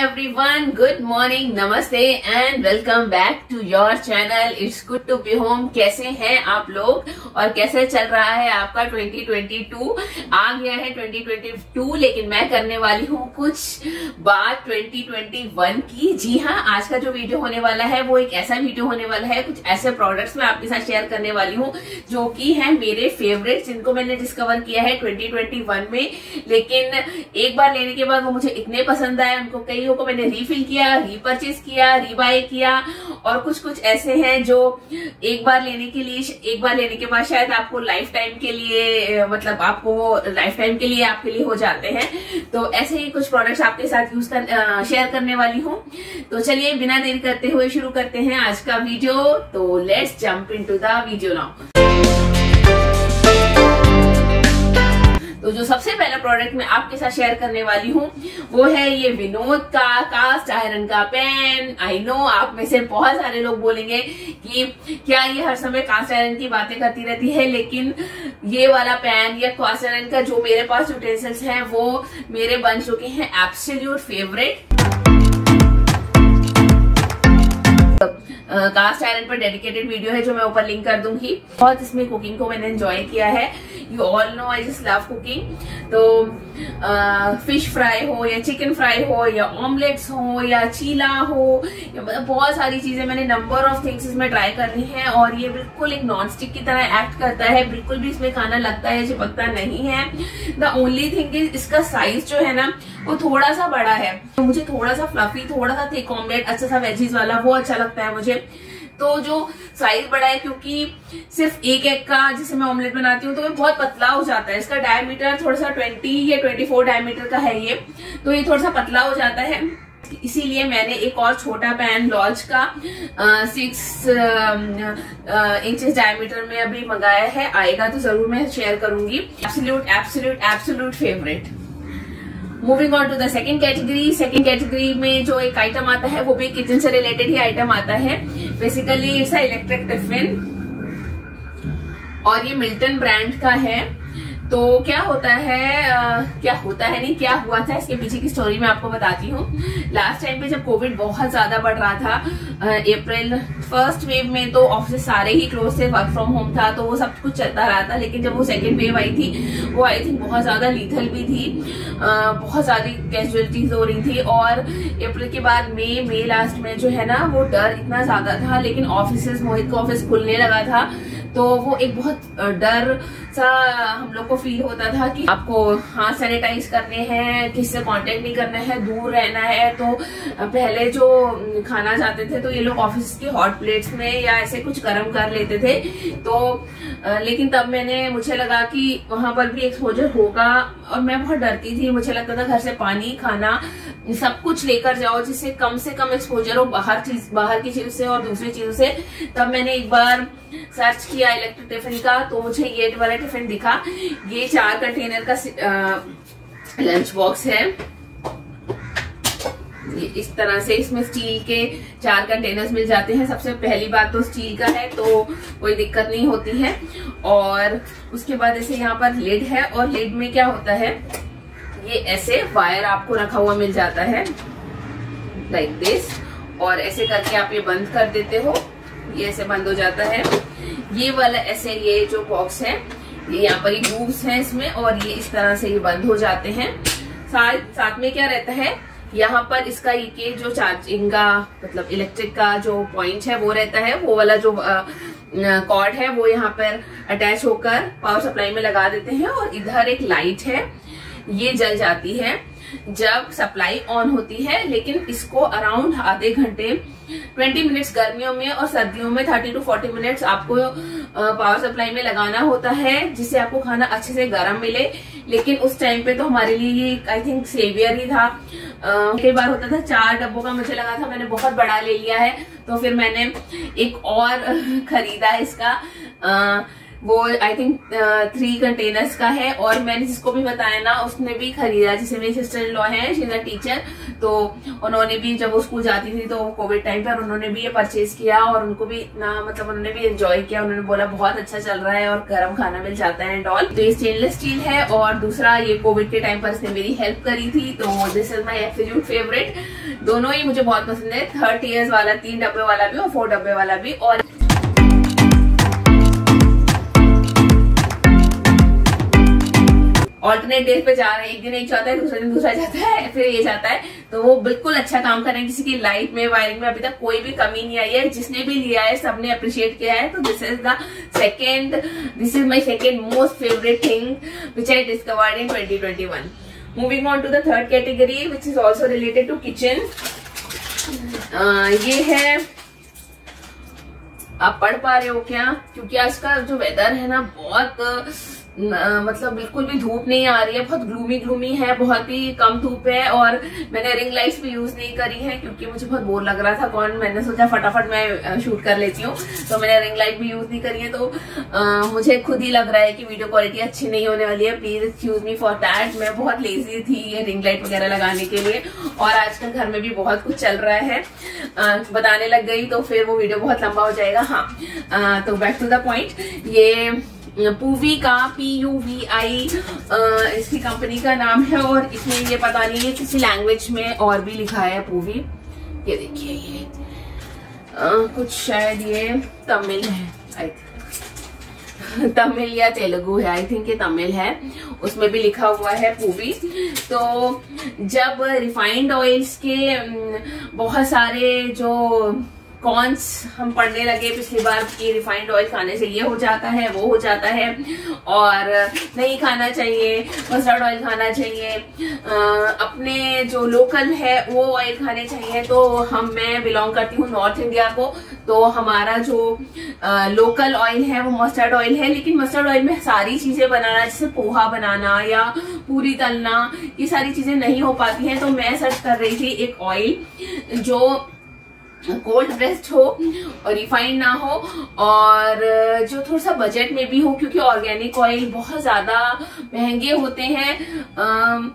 everyone, good morning, नमस्ते and welcome back to your channel. It's good to be home. कैसे हैं आप लोग और कैसे चल रहा है आपका 2022? आ गया है 2022, लेकिन मैं करने वाली हूँ कुछ बात 2021 की। जी हाँ, आज का जो वीडियो होने वाला है वो एक ऐसा वीडियो होने वाला है, कुछ ऐसे प्रोडक्ट्स मैं आपके साथ शेयर करने वाली हूँ जो कि है मेरे फेवरेट, जिनको मैंने डिस्कवर किया है 2021 में। लेकिन एक बार लेने के बाद वो मुझे इतने पसंद आए, उनको कईयों को मैंने रीफिल किया, रीपर्चेज किया, रीबाय किया, और कुछ कुछ ऐसे हैं जो एक बार लेने के बाद शायद आपको लाइफ टाइम के लिए, मतलब आपको वो लाइफ टाइम के लिए आपके लिए हो जाते हैं। तो ऐसे ही कुछ प्रोडक्ट्स आपके साथ शेयर करने वाली हूँ। तो चलिए बिना देरी करते हुए शुरू करते हैं आज का वीडियो। तो let's jump into the video now. तो जो सबसे पहला प्रोडक्ट मैं आपके साथ शेयर करने वाली हूँ वो है ये विनोद का कास्ट आयरन का पैन। आई नो आप में से बहुत सारे लोग बोलेंगे कि क्या ये हर समय कास्ट आयरन की बातें करती रहती है, लेकिन ये वाला पैन या कास्ट आयरन का जो मेरे पास यूटेंसिल्स हैं वो मेरे बन चुके हैं एब्सोल्यूट फेवरेट। कास्ट आयरन पर डेडिकेटेड वीडियो है जो मैं ऊपर लिंक कर दूंगी। बहुत इसमें कुकिंग को मैंने एंजॉय किया है। You all know I just love cooking. तो फिश फ्राई हो या चिकन फ्राई हो या ऑमलेट्स हो या चीला हो, या बहुत सारी चीजें मैंने नंबर ऑफ थिंग्स इसमें ट्राई करनी है। और ये बिल्कुल एक नॉन स्टिक की तरह एक्ट करता है, बिल्कुल भी इसमें खाना लगता है चिपकता नहीं है। द ओनली थिंग इज इसका साइज जो है ना वो थोड़ा सा बड़ा है। तो मुझे थोड़ा सा फ्लफी, थोड़ा सा थिक ऑमलेट, अच्छा सा वेजीज वाला वो अच्छा लगता है मुझे। तो जो साइज बड़ा है, क्योंकि सिर्फ एक एग का जैसे मैं ऑमलेट बनाती हूँ तो ये बहुत पतला हो जाता है। इसका डायमीटर थोड़ा सा 20 या 24 डायमीटर का है ये, तो ये थोड़ा सा पतला हो जाता है। इसीलिए मैंने एक और छोटा पैन लॉज का 6 इंचेस डायमीटर में अभी मंगाया है। आएगा तो जरूर मैं शेयर करूंगी। Absolute favourite. Moving on to the second category. Second category में जो एक आइटम आता है वो भी किचन से रिलेटेड ही आइटम आता है। Basically it's a electric tiffin और ये मिल्टन ब्रांड का है। तो क्या हुआ था इसके पीछे की स्टोरी मैं आपको बताती हूँ। लास्ट टाइम पे जब कोविड बहुत ज्यादा बढ़ रहा था, अप्रैल फर्स्ट वेव में तो ऑफिस सारे ही क्लोज थे, वर्क फ्रॉम होम था, तो वो सब कुछ चलता रहा था। लेकिन जब वो सेकेंड वेव आई थी वो आई थिंक बहुत ज्यादा लीथल भी थी, बहुत ज्यादा कैजुअलिटीज हो रही थी। और अप्रैल के बाद मई लास्ट में जो है ना वो डर इतना ज्यादा था। लेकिन ऑफिस, मोहित का ऑफिस खुलने लगा था तो वो एक बहुत डर सा हम लोग को फील होता था कि आपको हाथ सैनिटाइज करने हैं, किसी से कांटेक्ट नहीं करना है, दूर रहना है। तो पहले जो खाना जाते थे तो ये लोग ऑफिस की हॉट प्लेट्स में या ऐसे कुछ गर्म कर लेते थे। तो लेकिन तब मुझे लगा कि वहां पर भी एक्सपोजर होगा और मैं बहुत डरती थी। मुझे लगता था घर से पानी, खाना सब कुछ लेकर जाओ जिससे कम से कम एक्सपोजर हो बाहर की चीज से और दूसरी चीजों से। तब मैंने एक बार सर्च किया इलेक्ट्रिक टिफिन का, तो मुझे ये वाला टिफिन दिखा। ये 4 कंटेनर का लंच बॉक्स है। ये इस तरह से इसमें स्टील के 4 कंटेनर्स मिल जाते हैं। सबसे पहली बात तो स्टील का है तो कोई दिक्कत नहीं होती है। और उसके बाद ऐसे यहाँ पर लिड है, और लिड में क्या होता है, ये ऐसे वायर आपको रखा हुआ मिल जाता है लाइक दिस, और ऐसे करके आप ये बंद कर देते हो, ये ऐसे बंद हो जाता है। ये वाला ऐसे, ये जो बॉक्स है ये यहाँ पर ग्रूव्स हैं इसमें, और ये इस तरह से ये बंद हो जाते हैं। साथ में क्या रहता है, यहाँ पर इसका ये जो चार्जिंग का, मतलब इलेक्ट्रिक का जो पॉइंट है वो रहता है। वो वाला जो कॉर्ड है वो यहाँ पर अटैच होकर पावर सप्लाई में लगा देते हैं। और इधर एक लाइट है, ये जल जाती है जब सप्लाई ऑन होती है। लेकिन इसको अराउंड आधे घंटे 20 मिनट्स गर्मियों में, और सर्दियों में 30 to 40 मिनट्स आपको पावर सप्लाई में लगाना होता है, जिससे आपको खाना अच्छे से गर्म मिले। लेकिन उस टाइम पे तो हमारे लिए ये आई थिंक सेवियर ही था। कई बार होता था 4 डब्बों का, मुझे लगा था मैंने बहुत बड़ा ले लिया है, तो फिर मैंने एक और खरीदा इसका वो आई थिंक 3 कंटेनर्स का है। और मैंने जिसको भी बताया ना उसने भी खरीदा, जैसे मेरी सिस्टर इन लॉ है, शी इज अ टीचर, तो उन्होंने भी जब वो स्कूल जाती थी तो कोविड टाइम पर उन्होंने भी ये परचेज किया और उनको भी इतना मतलब उन्होंने भी एंजॉय किया। उन्होंने बोला बहुत अच्छा चल रहा है और गर्म खाना मिल जाता है एंड ऑल। तो ये स्टेनलेस स्टील है और दूसरा ये कोविड के टाइम पर इसने मेरी हेल्प करी थी, तो this is my absolute favourite. दोनों ही मुझे बहुत पसंद है, 30 ईयर्स वाला 3 डब्बे वाला भी और 4 डब्बे वाला भी। और ऑल्टरनेट डेज पे जा रहे हैं, एक दिन एक जाता है, दूसरे दिन दूसरा जाता है, फिर ये जाता है, तो वो बिल्कुल अच्छा काम कर रहे हैं। किसी की लाइट में वायरिंग में अभी तक कोई भी कमी नहीं आई है, जिसने भी लिया है सबने अप्रिशिएट किया है। तो this is my second most favourite thing which I discovered in 2021। Moving on to the third category which is also related to kitchen. ये है, आप पढ़ पा रहे हो क्या? क्योंकि आज का जो वेदर है ना बहुत मतलब बिल्कुल भी धूप नहीं आ रही है, बहुत ग्लूमी है, बहुत ही कम धूप है। और मैंने रिंग लाइट्स भी यूज नहीं करी है क्योंकि मुझे बहुत बोर लग रहा था। मैंने सोचा फटाफट मैं शूट कर लेती हूँ, तो मैंने रिंग लाइट भी यूज नहीं करी है। तो मुझे खुद ही लग रहा है कि वीडियो क्वालिटी अच्छी नहीं होने वाली है, please excuse me for that. मैं बहुत लेजी थी ये रिंग लाइट वगैरह लगाने के लिए, और आजकल घर में भी बहुत कुछ चल रहा है, बताने लग गई तो फिर वो वीडियो बहुत लंबा हो जाएगा। हाँ, तो बैक टू द पॉइंट। ये पूवी का PUVI इसकी कंपनी का नाम है, और इसमें ये पता नहीं है किसी लैंग्वेज में और भी लिखा है पूवी। ये देखिए, ये कुछ शायद ये तमिल है, आई थिंक तमिल या तेलुगु है, आई थिंक ये तमिल है, उसमें भी लिखा हुआ है पूवी। तो जब रिफाइंड ऑयल्स के बहुत सारे जो कॉन्स हम पढ़ने लगे पिछली बार कि रिफाइंड ऑयल खाने से ये हो जाता है, वो हो जाता है, और नहीं खाना चाहिए, मस्टर्ड ऑयल खाना चाहिए, अपने जो लोकल है वो ऑयल खाने चाहिए। तो मैं बिलोंग करती हूँ नॉर्थ इंडिया को, तो हमारा जो लोकल ऑयल है वो मस्टर्ड ऑयल है। लेकिन मस्टर्ड ऑयल में सारी चीजें बनाना, जैसे पोहा बनाना या पूरी तलना, ये सारी चीजें नहीं हो पाती हैं। तो मैं सर्च कर रही थी एक ऑयल जो कोल्ड प्रेस्ड हो और रिफाइंड ना हो, और जो थोड़ा सा बजट में भी हो, क्योंकि ऑर्गेनिक ऑयल बहुत ज्यादा महंगे होते हैं,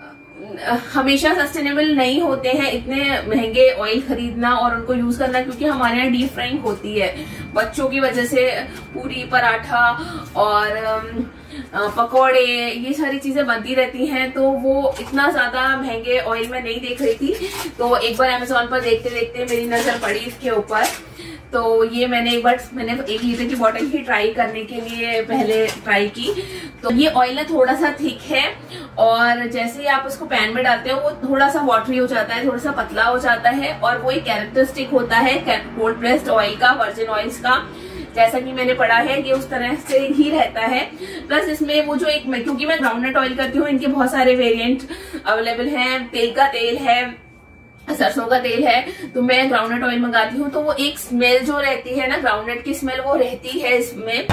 हमेशा सस्टेनेबल नहीं होते हैं इतने महंगे ऑयल खरीदना और उनको यूज करना, क्योंकि हमारे यहाँ डीप फ्राइंग होती है बच्चों की वजह से। पूरी पराठा और पकोड़े ये सारी चीजें बनती रहती हैं, तो वो इतना ज्यादा महंगे ऑयल में नहीं देख रही थी। तो एक बार अमेज़न पर देखते देखते मेरी नजर पड़ी इसके ऊपर, तो ये मैंने एक लीटर की बोतल ही ट्राई करने के लिए पहले ट्राई की। तो ये ऑयल ना थोड़ा सा थिक है, और जैसे ही आप उसको पैन में डालते हो वो थोड़ा सा वाटरी हो जाता है, थोड़ा सा पतला हो जाता है, और वो एक कैरेक्टरिस्टिक होता है कोल्ड प्रेस्ड ऑयल का, वर्जिन ऑयल्स का। जैसा कि मैंने पढ़ा है ये उस तरह से ही रहता है। प्लस इसमें वो जो क्योंकि मैं ग्राउंडनट ऑयल करती हूँ, इनके बहुत सारे वेरिएंट अवेलेबल हैं, तेल का तेल है, सरसों का तेल है, तो मैं ग्राउंडनट ऑयल मंगाती हूँ। तो वो एक स्मेल जो रहती है ना, ग्राउंडनट की स्मेल वो रहती है इसमें,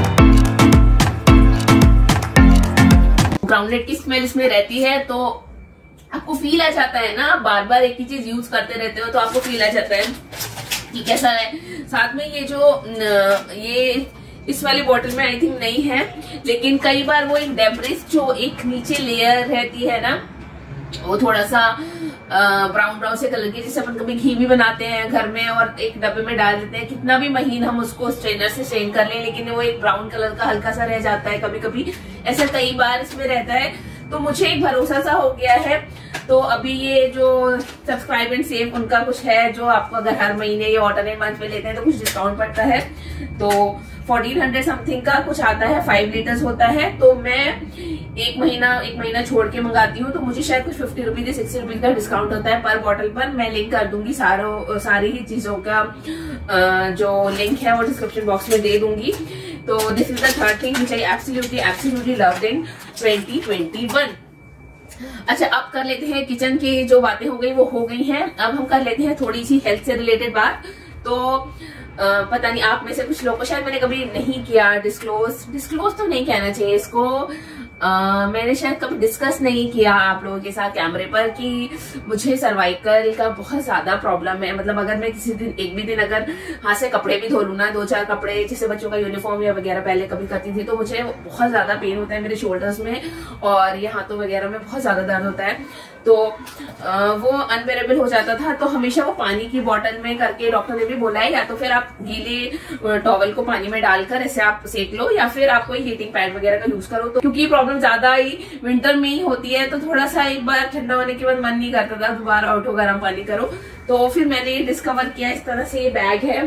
ग्राउंडनट की स्मेल इसमें रहती है। तो आपको फील आ जाता है ना, बार बार एक ही चीज यूज करते रहते हो तो आपको फील आ जाता है कि कैसा है। साथ में ये जो ये इस वाली बोतल में आई थिंक नहीं है, लेकिन कई बार वो एक डेब्रिस जो एक नीचे लेयर रहती है ना, वो थोड़ा सा ब्राउन से कलर की, जैसे अपन कभी घी भी बनाते हैं घर में और एक डब्बे में डाल देते हैं, कितना भी महीन हम उसको स्ट्रेनर से स्ट्रेन कर लें, लेकिन वो एक ब्राउन कलर का हल्का सा रह जाता है कभी कभी, ऐसा कई बार इसमें रहता है। तो मुझे एक भरोसा सा हो गया है। तो अभी ये जो सब्सक्राइब एंड सेव उनका कुछ है, जो आपको अगर हर महीने ये ऑल्टरनेट मंथ में लेते हैं तो कुछ डिस्काउंट पड़ता है, तो 1400 समथिंग का कुछ आता है, 5 लीटर्स होता है। तो मैं एक महीना छोड़ के मंगाती हूँ, तो मुझे शायद कुछ 50 रुपीज या 60 रुपीज का डिस्काउंट होता है पर बॉटल पर। मैं लिंक कर दूंगी, सारी ही चीजों का जो लिंक है वो डिस्क्रिप्शन बॉक्स में दे दूंगी। तो this is the third thing which I absolutely loved in 2021। अच्छा, अब कर लेते हैं किचन की जो बातें हो गई वो हो गई हैं। अब हम कर लेते हैं थोड़ी सी हेल्थ से रिलेटेड बात। तो पता नहीं आप में से कुछ लोगों को शायद मैंने कभी नहीं किया डिस्क्लोज तो नहीं कहना चाहिए इसको, मैंने शायद कभी डिस्कस नहीं किया आप लोगों के साथ कैमरे पर कि मुझे सर्वाइकल का बहुत ज्यादा प्रॉब्लम है। मतलब अगर मैं किसी दिन एक भी दिन अगर हाथ से कपड़े भी धो लूँ ना, 2-4 कपड़े जैसे बच्चों का यूनिफॉर्म या वगैरह पहले कभी करती थी, तो मुझे बहुत ज्यादा पेन होता है मेरे शोल्डर्स में और ये हाथों वगैरह में बहुत ज्यादा दर्द होता है। तो वो अनबेरेबल हो जाता था। तो हमेशा वो पानी की बोतल में करके डॉक्टर ने भी बोला है या तो फिर आप गीले टॉवल को पानी में डालकर ऐसे आप सेक लो या फिर आप कोई हीटिंग पैड वगैरह का यूज करो। तो क्योंकि प्रॉब्लम ज्यादा ही विंटर में ही होती है तो थोड़ा सा एक बार ठंडा होने के बाद मन नहीं करता था दोबारा उठो गर्म पानी करो। तो फिर मैंने ये डिस्कवर किया, इस तरह से ये बैग है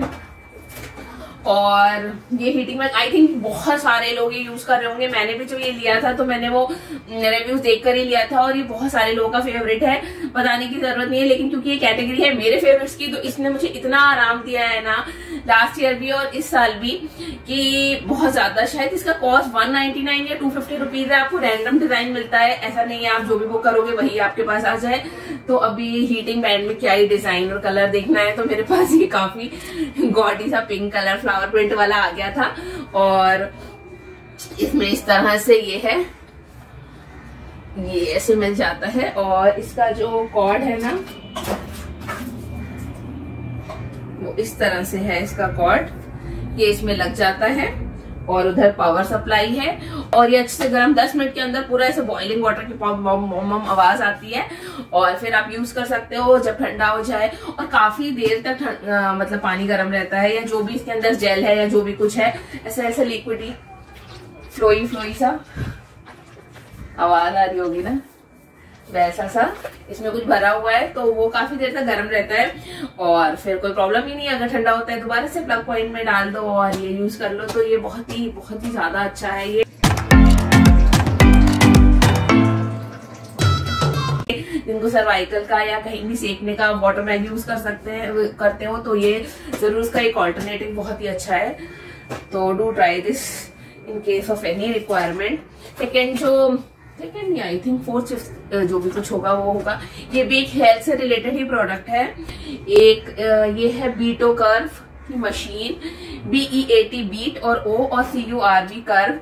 और ये हीटिंग बैग आई थिंक बहुत सारे लोग ये यूज कर रहे होंगे। मैंने भी जो ये लिया था तो मैंने वो रिव्यूज देखकर ही लिया था और ये बहुत सारे लोगों का फेवरेट है, बताने की जरूरत नहीं है। लेकिन क्योंकि ये कैटेगरी है मेरे फेवरेट्स की, तो इसने मुझे इतना आराम दिया है ना लास्ट ईयर भी और इस साल भी कि बहुत ज्यादा। शायद इसका कॉस्ट 199 या 250 रुपीज है। आपको रैंडम डिजाइन मिलता है, ऐसा नहीं है आप जो भी बुक करोगे वही आपके पास आ जाए। तो अभी हीटिंग बैंड में क्या ही डिजाइन और कलर देखना है तो मेरे पास ये काफी गॉडी सा पिंक कलर फ्लावर प्रिंट वाला आ गया था और इसमें इस तरह से ये है, ये ऐसे मिल जाता है और इसका जो कॉर्ड है ना वो इस तरह से है। इसका कॉर्ड ये इसमें लग जाता है और उधर पावर सप्लाई है और ये अच्छे से गर्म 10 मिनट के अंदर पूरा ऐसे बॉइलिंग वाटर की पॉम आवाज आती है और फिर आप यूज कर सकते हो जब ठंडा हो जाए। और काफी देर तक मतलब पानी गर्म रहता है या जो भी इसके अंदर जेल है या जो भी कुछ है ऐसे ऐसे लिक्विडी फ्लोई सा आवाज आ रही होगी ना, वैसा सा इसमें कुछ भरा हुआ है तो वो काफी देर तक गर्म रहता है और फिर कोई प्रॉब्लम ही नहीं है। अगर ठंडा होता है दोबारा से प्लग पॉइंट में डाल दो और ये यूज कर लो। तो ये बहुत ही ज्यादा अच्छा है। ये जिनको सर्वाइकल का या कहीं भी सेकने का वाटर बैग यूज करते हो तो ये जरूर उसका एक ऑल्टरनेटिव बहुत ही अच्छा है। तो do try this in case of any requirement. Second I think 4th 5th जो भी कुछ होगा वो होगा। ये भी एक हेल्थ से रिलेटेड ही प्रोडक्ट है। एक ये है बीटो कर्व की मशीन, BEAT बीट और O और CURV कर्व।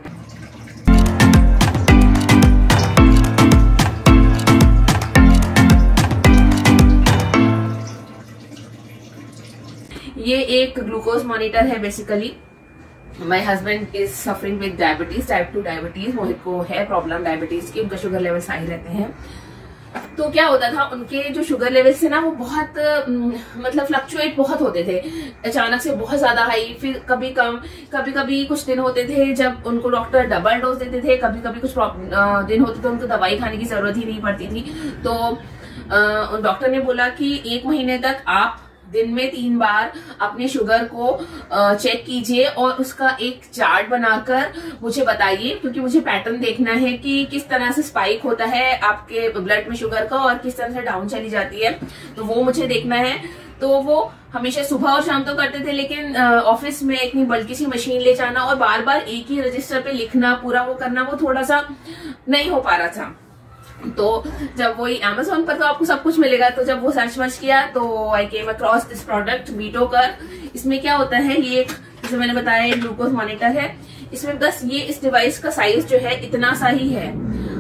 ये एक ग्लूकोज मॉनिटर है basically. My husband is suffering with diabetes, type 2 diabetes. Mohit को है प्रॉब्लम डायबिटीज की, उनका शुगर लेवल हाई रहते हैं। तो क्या होता था उनके जो शुगर लेवल्स थे ना वो बहुत मतलब फ्लक्चुएट बहुत होते थे, अचानक से बहुत ज्यादा हाई, फिर कभी कम, कभी कभी कुछ दिन होते थे जब उनको डॉक्टर डबल डोज देते थे, कभी कभी कुछ दिन होते थे उनको दवाई खाने की जरूरत ही नहीं पड़ती थी। तो डॉक्टर ने बोला कि 1 महीने तक आप दिन में 3 बार अपने शुगर को चेक कीजिए और उसका एक चार्ट बनाकर मुझे बताइए, क्योंकि मुझे पैटर्न देखना है कि किस तरह से स्पाइक होता है आपके ब्लड में शुगर का और किस तरह से डाउन चली जाती है, तो वो मुझे देखना है। तो वो हमेशा सुबह और शाम तो करते थे, लेकिन ऑफिस में इतनी बल्कि सी मशीन ले जाना और बार बार एक ही रजिस्टर पे लिखना, पूरा वो करना, वो थोड़ा सा नहीं हो पा रहा था। तो जब वही Amazon पर तो आपको सब कुछ मिलेगा, तो जब वो सर्च किया तो I came across this product BeatO Curv. इसमें क्या होता है, ये एक जैसे मैंने बताया ग्लूकोज मॉनिटर है। इसमें बस ये इस डिवाइस का साइज जो है इतना सा ही है।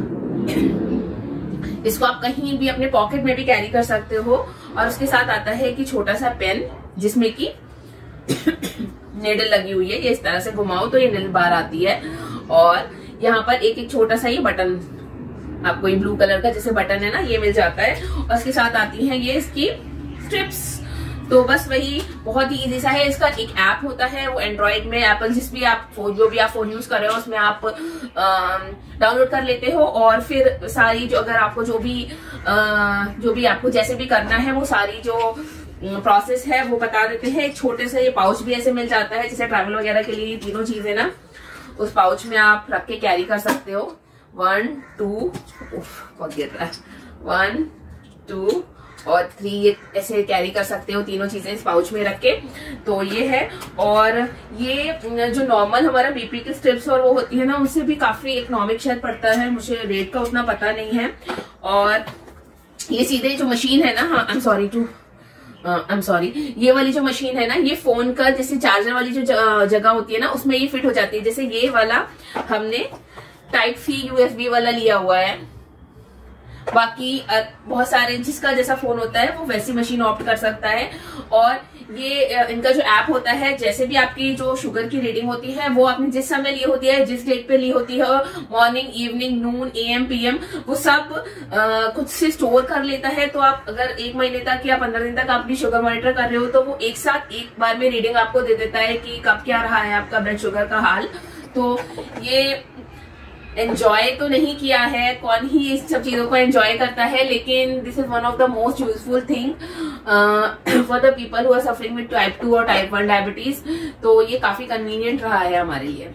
इसको आप कहीं भी अपने पॉकेट में भी कैरी कर सकते हो और उसके साथ आता है कि छोटा सा पेन जिसमें कि नेडल लगी हुई है। ये इस तरह से घुमाओ तो ये नील बार आती है और यहाँ पर एक छोटा सा ये बटन, आपको ये ब्लू कलर का जैसे बटन है ना, ये मिल जाता है और उसके साथ आती है ये इसकी स्ट्रिप्स। तो बस वही बहुत ही इजी सा है। इसका एक ऐप होता है, वो एंड्रॉइड में एप्पल जो भी आप फोन यूज कर रहे हो उसमें आप डाउनलोड कर लेते हो और फिर सारी जो अगर आपको जो भी आपको जैसे भी करना है वो सारी जो प्रोसेस है वो बता देते हैं। एक छोटे से ये पाउच भी ऐसे मिल जाता है, जैसे ट्रैवल वगैरह के लिए तीनों चीजें ना उस पाउच में आप रख के कैरी कर सकते हो। 1 2 बहुत गिर रहा है, 1 2 और 3 ऐसे कैरी कर सकते हो तीनों चीजें इस पाउच में रख के। तो ये है, और ये जो नॉर्मल हमारा बीपी की स्ट्रिप्स और वो होती है ना, उससे भी काफी इकोनॉमिक शायद पड़ता है, मुझे रेट का उतना पता नहीं है। और ये सीधे जो मशीन है ना, हाँ आई एम सॉरी, ये वाली जो मशीन है ना, ये फोन का जैसे चार्जर वाली जो जगह होती है ना उसमें ये फिट हो जाती है। जैसे ये वाला हमने टाइप सी USB वाला लिया हुआ है। बाकी बहुत सारे जिसका जैसा फोन होता है वो वैसी मशीन ऑप्ट कर सकता है। और ये इनका जो ऐप होता है, जैसे भी आपकी जो शुगर की रीडिंग होती है वो आपने जिस समय ली होती है, जिस डेट पे ली होती है, morning, evening, noon, AM, PM, वो सब खुद से स्टोर कर लेता है। तो आप अगर 1 महीने तक या 15 दिन तक अपनी शुगर मॉनिटर कर रहे हो तो वो एक साथ एक बार में रीडिंग आपको दे देता है कि कब क्या रहा है आपका ब्लड शुगर का हाल। तो ये एंजॉय तो नहीं किया है, कौन ही इस सब चीजों को एंजॉय करता है, लेकिन this is one of the most useful thing for the people who are suffering with type 2 और टाइप 1 डायबिटीज। तो ये काफी कन्वीनियंट रहा है हमारे लिए।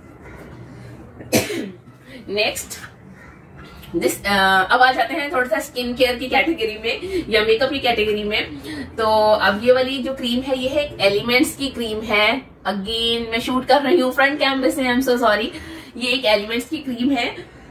नेक्स्ट अब आ जाते हैं थोड़ा सा स्किन केयर की कैटेगरी में या मेकअप की कैटेगरी में। तो अब ये वाली जो क्रीम है ये है एलिमेंट्स की क्रीम है। अगेन मैं शूट कर रही हूँ फ्रंट कैमरे से, आई एम सो सॉरी। ये एक एलिमेंट्स की क्रीम है।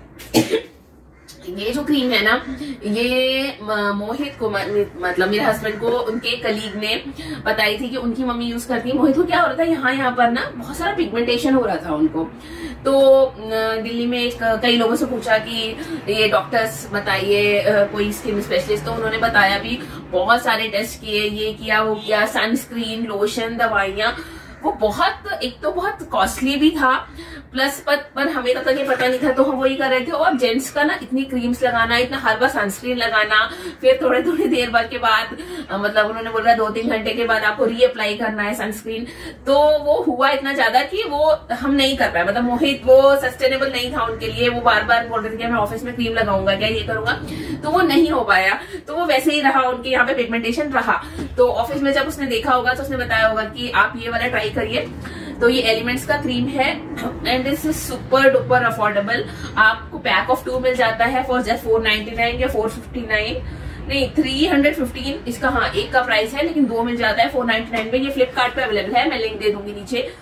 ये जो क्रीम है ना, ये मोहित को मतलब मेरे हस्बैंड को उनके कलीग ने बताई थी कि उनकी मम्मी यूज करती है। मोहित को क्या हो रहा था, यहाँ पर ना बहुत सारा पिगमेंटेशन हो रहा था उनको। तो दिल्ली में कई लोगों से पूछा कि ये डॉक्टर्स बताइए कोई स्किन स्पेशलिस्ट, तो उन्होंने बताया भी, बहुत सारे टेस्ट किए, ये किया वो किया, सनस्क्रीन, लोशन, दवाइयां। वो एक तो बहुत कॉस्टली भी था, प्लस पर हमें तब तक ये पता नहीं था तो हम वही कर रहे थे। और जेंट्स का ना इतनी क्रीम्स लगाना, इतना हर बार सनस्क्रीन लगाना, फिर थोड़े थोड़ी देर बाद के बाद मतलब उन्होंने बोला 2-3 घंटे के बाद आपको रीअप्लाई करना है सनस्क्रीन। तो वो हुआ इतना ज्यादा कि वो हम नहीं कर पाए। मतलब मोहित वो सस्टेनेबल नहीं था उनके लिए। वो बार बार बोल रहे थे कि मैं ऑफिस में क्रीम लगाऊंगा क्या, ये करूंगा, तो वो नहीं हो पाया। तो वो वैसे ही रहा, उनके यहाँ पे पिगमेंटेशन रहा। तो ऑफिस में जब उसने देखा होगा तो उसने बताया होगा कि आप ये वाला ट्राई करिए। तो ये एलिमेंट्स का क्रीम है and this is super duper affordable. आपको पैक ऑफ 2 मिल जाता है फॉर जस्ट 499 या 459, नहीं 315 इसका, हाँ एक का प्राइस है, लेकिन 2 मिल जाता है 499 में। ये फ्लिपकार्ट पे अवेलेबल है, मैं लिंक दे दूंगी नीचे।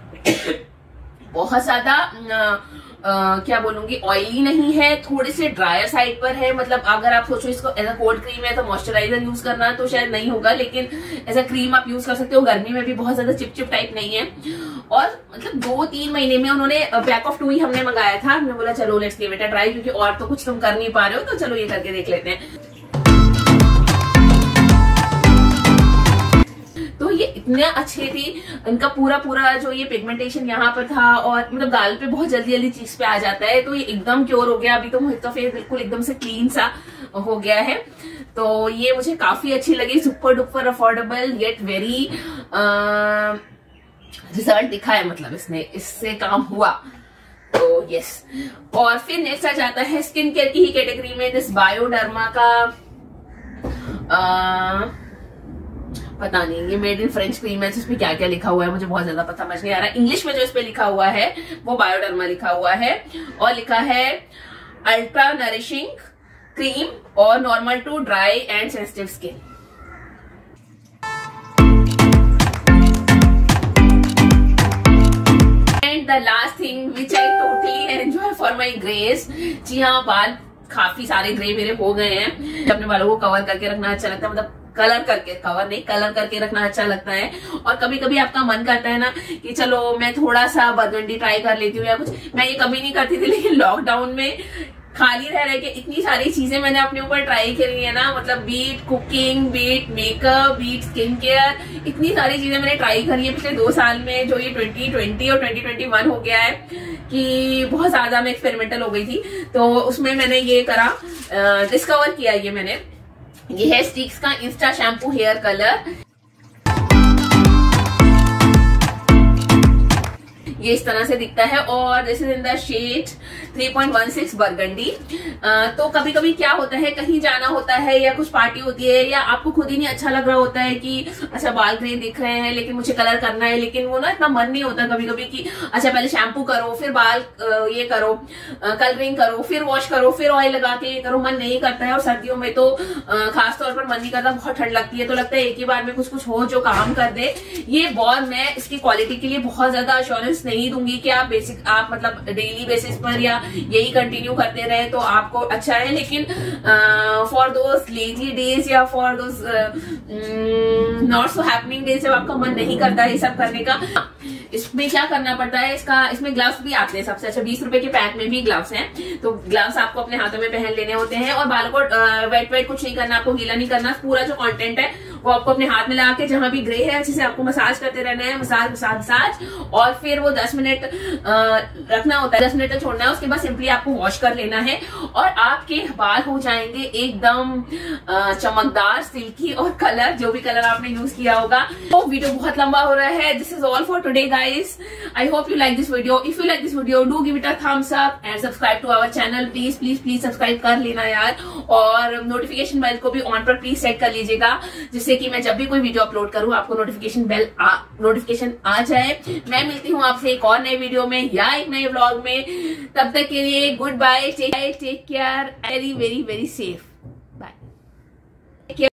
बहुत ज्यादा क्या बोलूंगी, ऑयली नहीं है, थोड़ी सी ड्रायर साइड पर है। मतलब अगर आप सोचो इसको एज अ कोल्ड क्रीम है तो मॉइस्चराइजर यूज करना तो शायद नहीं होगा, लेकिन एज अ क्रीम आप यूज कर सकते हो। गर्मी में भी बहुत ज्यादा चिपचिप टाइप नहीं है। और मतलब 2-3 महीने में उन्होंने पैक ऑफ 2 ही हमने मंगाया था। हमने बोला चलो let's give it a try, क्योंकि और तो कुछ तुम कर नहीं पा रहे हो, तो चलो ये करके देख लेते हैं। तो ये इतने अच्छे थी, इनका पूरा जो ये पिगमेंटेशन यहाँ पर था और मतलब गाल पे बहुत जल्दी चीज पे आ जाता है, तो ये एकदम क्योर हो गया। अभी तो मोहित का फेस बिल्कुल एकदम से क्लीन सा हो गया है। तो ये मुझे काफी अच्छी लगी, super duper affordable yet very result दिखा है, मतलब इससे काम हुआ। तो यस। और फिर नेक्स्ट आ जाता है स्किन केयर की ही कैटेगरी में दिस बायोडर्मा का पता नहीं, ये मेड इन फ्रेंच क्रीम है। इसमें क्या क्या लिखा हुआ है मुझे बहुत ज्यादा पता समझ नहीं आ रहा। इंग्लिश में जो इस पे लिखा हुआ है वो बायोडर्मा लिखा हुआ है, और लिखा है अल्ट्रा नरिशिंग क्रीम और normal to dry and sensitive skin. And the last thing which I totally enjoy for my grace. जी हाँ, बाल काफी सारे ग्रे मेरे हो गए हैं। अपने बालों को कवर करके रखना अच्छा लगता है, मतलब कलर करके, कवर नहीं कलर करके रखना अच्छा लगता है। और कभी कभी आपका मन करता है ना कि चलो मैं थोड़ा सा बर्गंडी ट्राई कर लेती हूँ या कुछ। मैं ये कभी नहीं करती थी, लेकिन लॉकडाउन में खाली रह के इतनी सारी चीजें मैंने अपने ऊपर ट्राई करी है ना, मतलब be it cooking, be it makeup, be it skin care, इतनी सारी चीजें मैंने ट्राई करी है पिछले 2 साल में। जो ये 2020 और 2021 हो गया है कि बहुत ज्यादा मैं एक्सपेरिमेंटल हो गई थी, तो उसमें मैंने ये करा, डिस्कवर किया ये मैंने। ये है स्टिक्स का इंस्टा शैम्पू हेयर कलर। ये इस तरह से दिखता है और this is in the shade 3.16 burgundy. तो कभी कभी क्या होता है, कहीं जाना होता है या कुछ पार्टी होती है, या आपको खुद ही नहीं अच्छा लग रहा होता है कि अच्छा बाल ग्रे दिख रहे हैं लेकिन मुझे कलर करना है, लेकिन वो ना इतना मन नहीं होता कभी कभी कि अच्छा पहले शैम्पू करो, फिर बाल ये करो, कलरिंग करो, फिर वॉश करो, फिर ऑयल लगा के ये करो, मन नहीं करता है। और सर्दियों में तो खासतौर पर मन नहीं करता, बहुत ठंड लगती है, तो लगता है एक ही बार में कुछ हो जो काम कर दे। ये बहुत, मैं इसकी क्वालिटी के लिए बहुत ज्यादा अश्योरेंस नहीं दूंगी कि आप मतलब डेली बेसिस पर या यही कंटिन्यू करते रहे तो आपको अच्छा है, लेकिन फॉर दोज लेजी डेज या for those not so happening days जब आपका मन नहीं करता है ये सब करने का, इसमें क्या करना पड़ता है, इसमें ग्लव्स भी आते हैं। सबसे अच्छा 20 रुपए के पैक में भी ग्लव्स हैं, तो ग्लव्स आपको अपने हाथों में पहन लेने होते हैं और बालों को वेट कुछ नहीं करना, आपको गीला नहीं करना। पूरा जो कंटेंट है वो आपको अपने हाथ में लगा के जहां भी ग्रे है अच्छे से आपको मसाज करते रहना है, मसाज और फिर वो 10 मिनट रखना होता है, 10 मिनट तक छोड़ना है। उसके बाद सिंपली आपको वॉश कर लेना है और आपके बाल हो जाएंगे एकदम चमकदार, सिल्की और कलर जो भी कलर आपने यूज किया होगा। तो वीडियो बहुत लंबा हो रहा है। This is all for today guys. I hope you like this video. If you like this video, do give it a thumbs up and subscribe to our channel. Please subscribe कर लेना यार, और notification bell को भी on पर please set कर लीजिएगा, जिससे कि मैं जब भी कोई वीडियो अपलोड करूं आपको नोटिफिकेशन आ जाए। मैं मिलती हूँ आपसे एक और नए वीडियो में या एक नए व्लॉग में। तब तक के लिए goodbye, take care, very very very safe.